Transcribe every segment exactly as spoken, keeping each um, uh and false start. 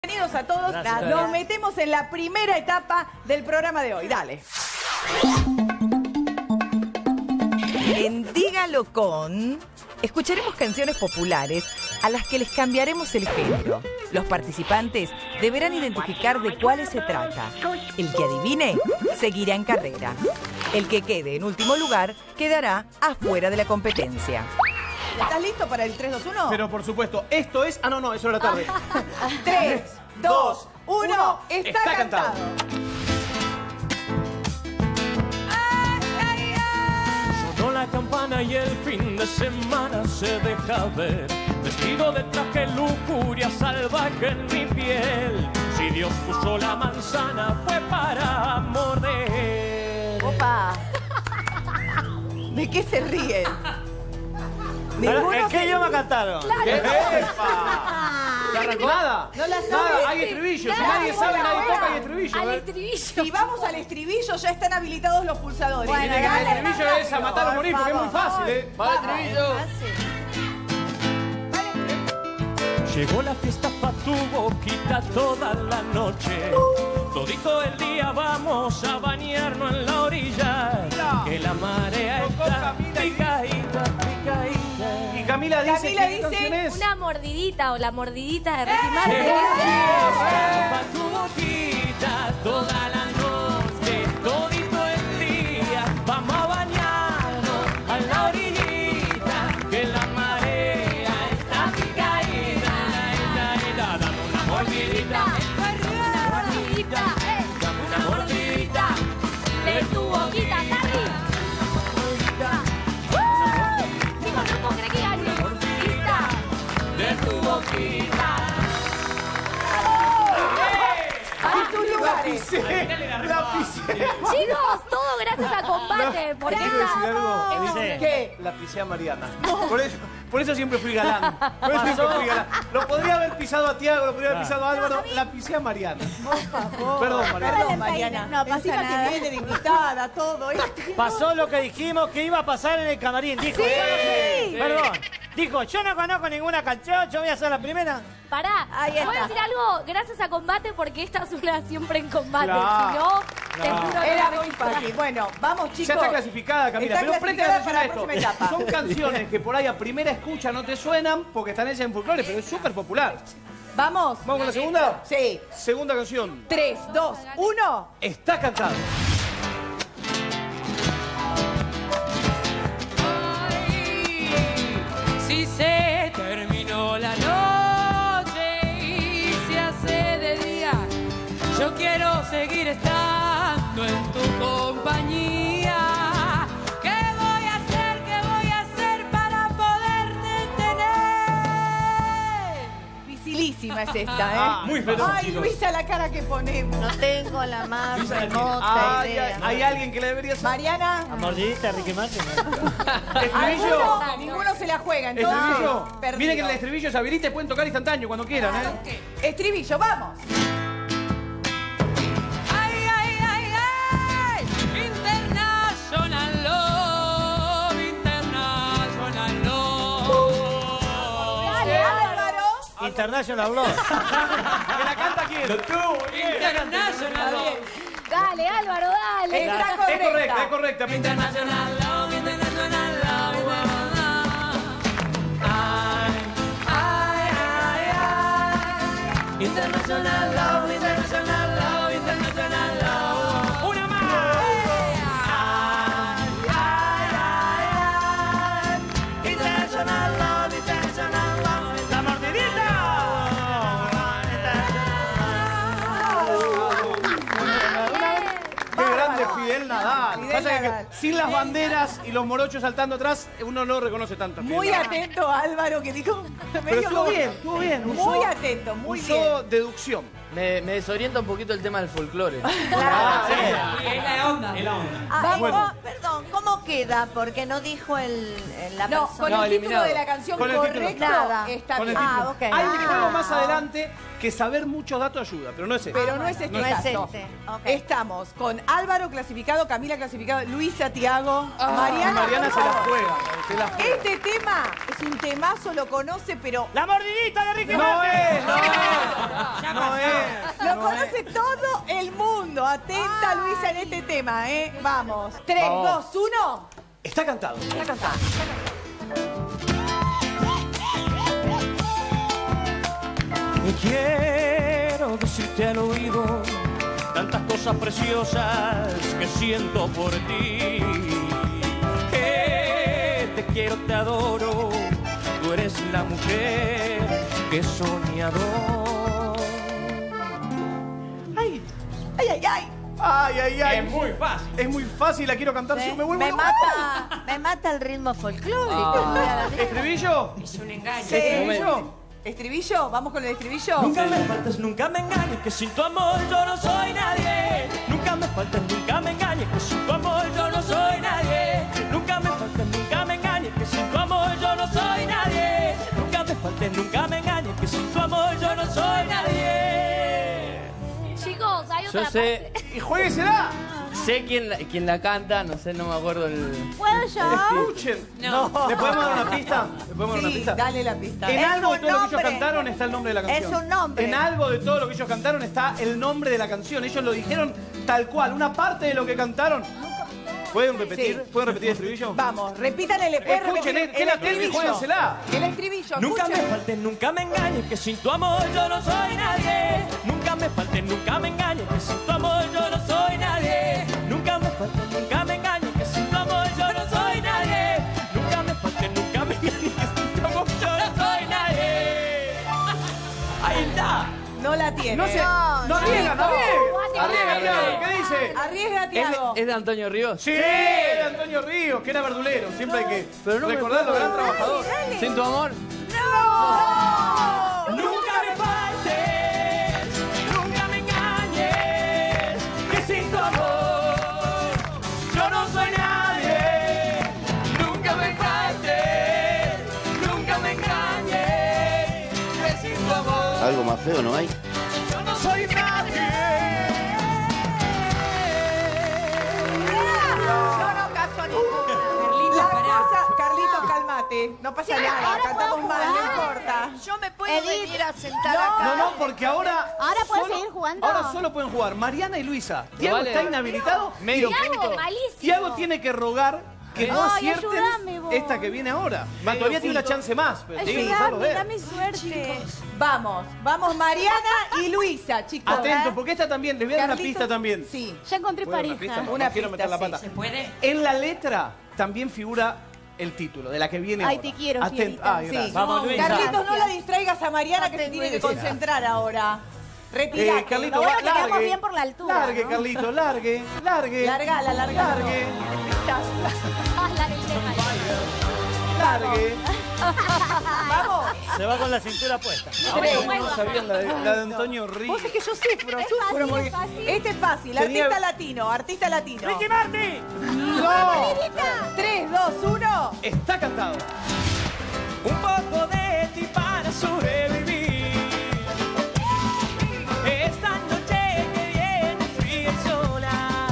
Bienvenidos a todos. Gracias. Nos metemos en la primera etapa del programa de hoy. Dale. En Dígalo Con, escucharemos canciones populares a las que les cambiaremos el género. Los participantes deberán identificar de cuáles se trata. El que adivine seguirá en carrera. El que quede en último lugar quedará afuera de la competencia. ¿Estás listo para el tres, dos, uno? Pero por supuesto, esto es... Ah, no, no, eso era tarde. tres, dos, uno, está, está cantado. cantado. Sonó la campana y el fin de semana se deja ver. Vestido de traje, lujuria salvaje en mi piel. Si Dios puso la manzana fue para morder. Opa. ¿De qué se ríen? Ninguno ¿En qué se- idioma cantaron? ¿Qué? ¡Epa! ¿Se arrancó? Nada. No la sabe. Nada, hay estribillo. Si Nada, nadie sabe, bueno, nadie bueno. toca, hay estribillo. Al ¿eh? estribillo. Si vamos al estribillo, ya están habilitados los pulsadores. Bueno, Tiene que el dale, estribillo es a matar o morir, porque es muy fácil, ¿eh? Va el estribillo. Llegó la fiesta pa' tu boquita toda la noche. Todito el día vamos a bañarnos en la orilla. Que la marea está picadita, picadita. Y Camila dice Camila que dice ¿qué canción es? Una mordidita o la mordidita de Ricky Llegó Martin. la fiesta pa' tu boquita toda la noche. Todito el día vamos a bañarnos a la orillita. Que la marea está picadita. Dame una mordidita. Una mordidita, eh. Dame una mordidita. De tu boquita, Carly. ¡Uh! Chicos, no puedo creer que gane. Mordidita. De tu boquita. A sus lugares. Sí, la pisé. Chicos, todo gracias a Combate. Porque ¿Quiero decir algo? esta... Dice, ¿Qué? La pisé a Mariana. Por eso, por eso siempre fui galán. Por eso siempre fui galán. Lo podría haber pisado a Tiago, lo podría haber pisado a Álvaro. La pisé a Mariana. Perdón, Mariana. Perdón, Mariana. No pasa Encima nada. que viene de invitada, todo. ¿eh? pasó lo que dijimos que iba a pasar en el camarín. Dijo, yo no sé. Perdón. Dijo, yo no conozco ninguna canción, yo voy a hacer la primera. Pará, Ahí voy a está. decir algo gracias a Combate porque esta es una siempre en combate. Claro. Si no, te juro que Era la muy fácil. Bueno, vamos, chicos. Ya está clasificada, Camila. Está Pero presta clasificada atención para a la próxima esto. etapa. Son canciones que por ahí a primera escucha no te suenan porque están hechas en folclore, pero es súper popular. ¿Vamos? ¿Vamos con la segunda? Sí. Segunda canción. tres, dos, uno. Está cantado. Si se terminó la noche y se hace de día, yo quiero seguir estando en tu compañía. ¿Qué voy a hacer? ¿Qué voy a hacer para poderte tener? Dificilísima es esta, ¿eh? Ah, muy feroz, Ay, chicos. Luisa, la cara que ponemos. No tengo la más Luisa la tiene. remota Ay, idea. hay, hay alguien que le debería hacer. Mariana. La mordidita, Ricky Martin. Estribillo. Alguno, ninguno se la juega, entonces. Estribillo. perdido. Miren que el estribillo es habilita y pueden tocar instantáneo cuando quieran, ¿eh? Estribillo, vamos. Ay, ay, ay, ay. International Love, International Love. Dale, Álvaro. International Love. ¿Que la canta quién? Lo tuvo, International Love. Dale, Álvaro, dale. Está Es correcta. correcta, es correcta. International Love, International Love. Ay, ay, ay, ay. International Love, International Love, International Love. Una más. Ay, ay, ay, ay. International Love, International Love. ¡La mordidita! Qué grande Fidel Nadal. Fidel Pasa que Nadal. sin las banderas y los morochos saltando atrás, uno no lo reconoce tanto. a Fidel Muy Nadal. atento, Álvaro, que dijo. Pero medio estuvo como- bien, estuvo bien. Muy usó- atento, muy usó bien. deducción. Me, me desorienta un poquito el tema del folclore. Ah, sí. Es la onda. Es la onda. Ah, Bueno. ¿cómo- perdón, ¿cómo, ¿Cómo queda? Porque no dijo el, el- la No, persona. con No, el eliminado. título de la canción Con el título. correcto Nada. está Con el bien. título. Ah, ok. Hay un Ah. juego más adelante que saber muchos datos ayuda, pero no es este. Pero no es este No es caso. este, ok. Estamos con Álvaro clasificado, Camila clasificado, Luisa, Tiago, Y Mariana. Mariana se la juega. Se la juega. Este tema es un temazo, lo conoce, pero La mordidita de Ricky No Martin. es, no es. No es. lo no conoce todo el mundo. Atenta, Luisa, en este tema, ¿eh? Vamos. Tres, Vamos. dos, uno. es. Está cantado. Ya cantá. Y quiero decirte al oído tantas cosas preciosas que siento por ti. Que te quiero, te adoro, tú eres la mujer que he soñado. Ay, ay, ay, ay. Ay, ay, ay. Es muy fácil. Es muy fácil, la quiero cantar. Me, yo me vuelvo me loco. mata, me mata el ritmo folclórico. ¿Estribillo? Es un engaño. Sí. ¿Estribillo? ¿Estribillo? ¿Vamos con el estribillo? Nunca me faltes, nunca me engañes, que sin tu amor yo no soy nadie. Nunca me faltes, nunca me engañes, que sin tu amor yo no soy nadie. Nunca me faltes, nunca me engañes, que sin tu amor yo no soy nadie. Nunca me faltes, nunca me engañes, que sin tu amor yo no soy nadie. Chicos, hay otra Yo sé, Y jueguesela. sé quién la, quién la canta, no sé, no me acuerdo el... ¿Puedo yo? Escuchen. No. ¿Le podemos dar una pista? ¿Le podemos dar una Sí, pista? dale la pista. En Es algo de un todo lo que ellos nombre. cantaron está el nombre de la canción. Es un nombre. En algo de todo lo que ellos cantaron está el nombre de la canción. Ellos lo dijeron tal cual. Una parte de lo que cantaron. ¿Pueden repetir? Sí. ¿Pueden repetir el estribillo? Vamos, repítanle, le pueden Escuchen, repetir eh, que la tengo y estribillo. juéguensela. El estribillo, Nunca me escuchen. faltes, nunca me engañes, que sin tu amor yo no soy nadie. Nunca me faltes, nunca me engañes, que sin tu amor yo no soy nadie. Nunca me faltes, nunca me engañes, que sin tu amor yo no soy nadie. Nunca me faltes, nunca me engañes, que sin tu amor yo no soy nadie. Ahí está. No la tiene. No sé. No, No arriesga, no arriesga. no. Arriesga, Tiago. ¿Qué dice? Arriesga, ¿Es Tiago. de, es de Antonio Ríos? Sí, de Antonio Ríos, que era verdulero. Siempre hay que Pero no me recordarlo, acuerdo. gran trabajador. ¿Sin tu amor? Nunca me faltes, nunca me engañes, que sin tu amor yo no soy nadie. Nunca me faltes, nunca me engañes, que sin tu amor Algo más feo no hay. yo no soy nadie. Yo no caso ninguno. La cosa, Carlitos, cálmate. No pasa nada, ahora cantamos puedo mal, no jugar. importa. Yo me puedo Edith. venir a sentar No, acá. No, no, porque ahora. ¿Ahora puedes solo- seguir jugando? Ahora solo pueden jugar Mariana y Luisa. Tiago vale. está inhabilitado. Medio Tiago, punto. malísimo. Tiago tiene que rogar que no Ay, acierten ayúdame vos. esta que viene ahora. Va, todavía tiene una chance más, pero tiene que usarlo Ayúdame, de él. dame suerte. Vamos, vamos Mariana y Luisa, chicos. Atento, porque esta también, les voy a dar una Carlitos, pista también. Sí. Ya encontré ¿Puedo dar una pareja. pista? No, Una no quiero pista, meter la sí. pata. ¿Se puede? En la letra también figura el título, de la que viene Ay, ahora. te quiero, Atento. Fiorita. Ay, Sí. gracias. Vamos, Luisa. Carlitos, no la distraigas a Mariana No que se tengo tiene que idea. concentrar ahora. Retirate. Eh, Carlito, Lo bueno va- que quedamos largue. bien por la altura, Largue, ¿no? Carlito, largue, largue. Largala, largala. Largue, Ah, la del tema. largue. Vamos. Se va con la cintura puesta. No sabían la de, la de Antonio Ríos. Vos es que yo sufro, Es sufro. fácil, porque es fácil. Este es fácil. Tenía- Artista latino, artista latino. ¡Ricky Martin! ¡No! Tres, dos, uno. Está cantado. Un poco de ti para sobrevivir. Esta noche que viene fría y sola.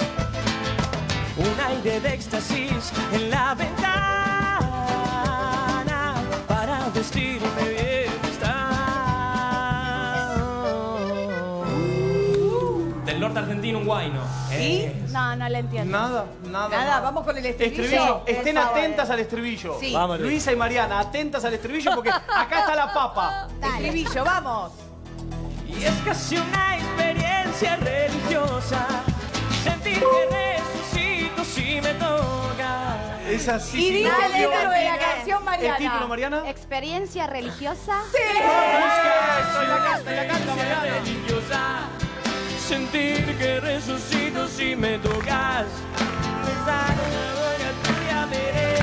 Un aire de éxtasis en la ventana para vestirme bien está. Del norte argentino, un guayno. ¿Sí? No, no la entiendo. Nada, nada. Nada, vamos con el estribillo. Estribillo. Por Estén favor. atentas al estribillo. Sí. Vamos, Luis. Luisa y Mariana, atentas al estribillo porque acá está la papa. Estribillo, vamos. Y es casi una experiencia religiosa sentir que resucito si me toca. Es así. Y sí, dice no, el título de la Mariana. canción, ¿El Mariana. título, Mariana? ¿Experiencia religiosa? Eso, y la canta, y la canta, Mariana. Religiosa, sentir que resucito si me tocas. Besar una boca tuya merezco.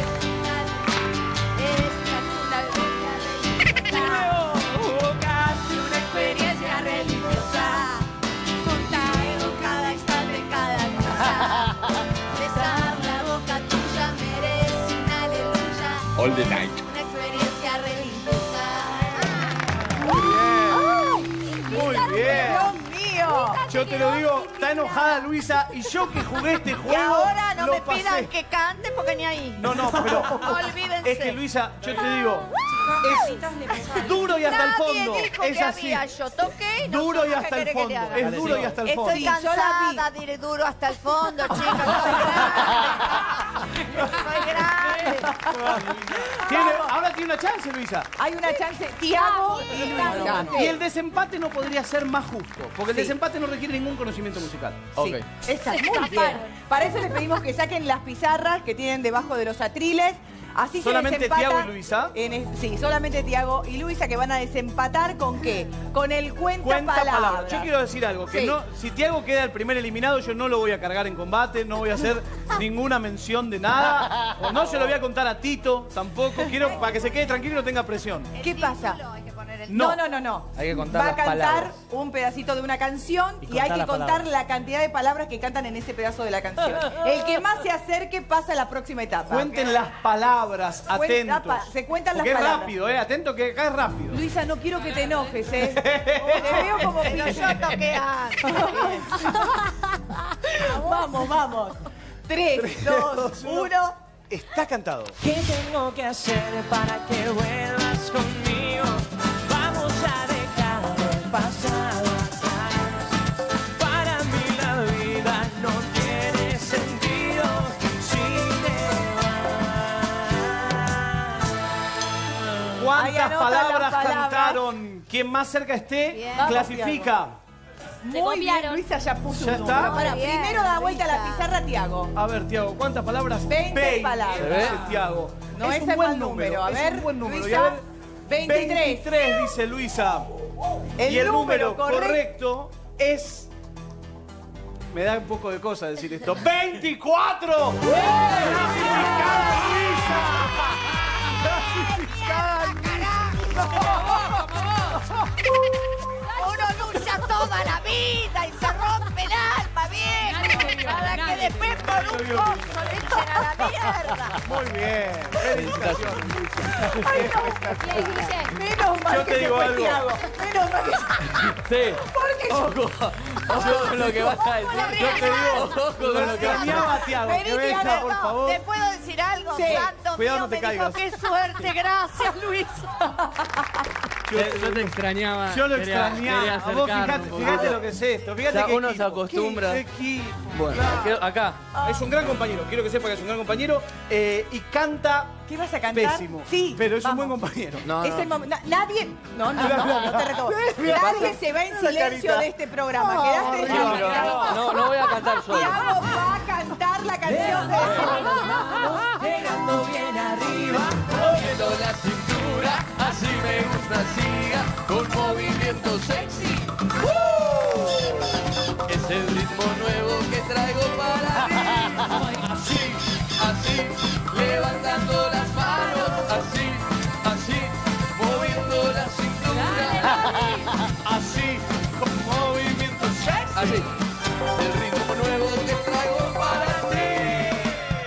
Oh, casi una experiencia religiosa. Contar cada instante, cada cosa. Besar la boca tuya. All the night. Una experiencia religiosa. Muy bien. Dios mío. Yo te lo digo, está enojada Luisa y yo que jugué este juego. Y ahora no lo me pasé. pidan que cante porque ni ahí. No, no, pero Olvídense. es que Luisa, yo te digo, es duro y hasta el Nadie fondo. dijo Es que así. había. Yo toqué y no Duro y supe hasta qué el querés que te fondo. haga. Es duro y hasta el fondo. Estoy Sí, yo la cansada de ir duro hasta el fondo, chicas. Soy grande. Soy grande. Tiene- ahora tiene una chance, Luisa. Hay una chance. Tiago y Luisa. Y el desempate no podría ser más justo, porque el Sí. desempate no requiere ningún conocimiento musical. Ok. Esa, muy bien. Para eso les pedimos que saquen las pizarras que tienen debajo de los atriles. Así ¿Solamente se desempata Tiago y Luisa? en es- sí, solamente Tiago y Luisa, que van a desempatar con qué? Con el cuenta, Cuenta palabras. palabras. Yo quiero decir algo, que Sí. no, si Tiago queda el primer eliminado, yo no lo voy a cargar en combate, no voy a hacer ninguna mención de nada. O no se lo voy a contar a Tito, tampoco. Quiero para que se quede tranquilo y no tenga presión. ¿Qué pasa? Hay que poner el... No. No, no, no, no. Hay que contar Va a las cantar palabras. un pedacito de una canción Y y, hay contar que las contar palabras. la cantidad de palabras que cantan en ese pedazo de la canción. El que más se acerque pasa a la próxima etapa. Cuenten las palabras, Cuenta atentos. pa- se cuentan Porque las es palabras. rápido, eh. Atento que acá es rápido. Luisa, no quiero que te enojes, ¿eh? Te veo como Pero pillo. yo toqué antes. Vamos, vamos. Tres, dos, uno. Está cantado. ¿Qué tengo que hacer para que vuelvas conmigo? Vamos a dejar el pasado atrás. Para mí la vida no tiene sentido si te vas. ¿Cuántas Ahí anota palabras las palabras. cantaron? Quien más cerca esté, Bien. clasifica. Muy bien, copiaron. Luisa ya puso ¿Ya un número. está? Para, Muy bien, primero da vuelta a la Luisa. pizarra, Tiago. A ver, Tiago, ¿cuántas palabras? veinte palabras. dice Tiago. No es, un el buen mal número. A es ver, un buen número. Luisa, Y a ver, veintitrés. veintitrés, dice Luisa. El y el número, número correcto. correcto es... Me da un poco de cosa decir esto. ¡veinticuatro! ¡Clasificada Luisa! ¡Clasificada Uno lucha toda la vida y se rompe el alma, viejo. Para que después por un pozo le echen a la mierda. Muy bien. Felicitaciones, Luisa. Bien, Guille. Menos mal Yo que te se digo fue algo. Tiago. Menos mal que Sí. Porque yo... Ojo con lo que vas a decir. Yo te digo, Ojo con lo lo que vas a decir. extrañaba a Tiago. Vení, Que venga, Tiago, por No, favor. ¿te puedo decir algo? Sí. Santo Cuidado, mío, no te me dijo, caigas. qué suerte, gracias, Luisa. Yo, yo te extrañaba. Yo lo quería- extrañaba. quería A vos acercarme fíjate, un fíjate poquito. lo que es esto. Fíjate O sea, que uno se acostumbra. Qué equipo. Bueno, quedo acá. Es un gran compañero. Quiero que sepa que es un gran compañero. eh, y canta ¿Qué vas a cantar? pésimo. Sí, Pero es vamos. un buen compañero. No, Es no. el momento. na- Nadie. No, no, Mira, no, mira, no te retomo. mira, Nadie se va en esa silencio carita. de este programa. Quedaste No, pero no, no, no voy a cantar solo. Tiago va a cantar la canción de. Llegando bien arriba. Moviendo la cintura, así me gusta, siga con movimiento sexy. Es el ritmo nuevo que traigo para ti. Así, así, levantando las manos, así, así, moviendo la cintura. Así, con movimiento sexy. Así, es el ritmo nuevo que traigo para ti.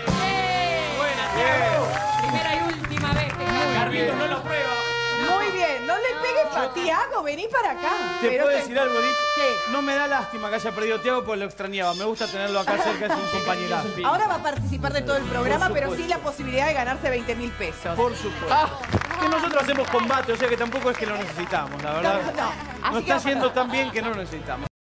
Primera y última vez que Carlitos no lo prueba. Muy bien, no le pegues para Tiago, vení para acá. ¿Te Pero puedo te- decir algo, Edith? ¿Qué? No me da lástima que haya perdido Tiago porque lo extrañaba. Me gusta tenerlo acá cerca, es un compañerazo. Ahora va a participar de todo el programa, Por pero supuesto. sí la posibilidad de ganarse veinte mil pesos. Por supuesto. Que nosotros hacemos combate, o sea que tampoco es que lo necesitamos, la verdad. No, no, no. Nos Así está que- haciendo tan bien que no lo necesitamos.